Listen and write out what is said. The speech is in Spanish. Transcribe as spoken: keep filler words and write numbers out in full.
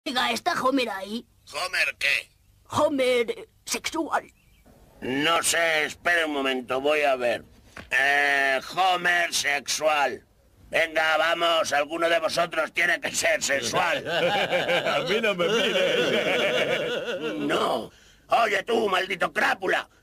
Oiga, ¿está Homer ahí? ¿Homer qué? Homer eh, sexual. No sé, espere un momento, voy a ver. Eh, Homer sexual. Venga, vamos, alguno de vosotros tiene que ser sexual. A mí no me mires. No. Oye tú, maldito crápula.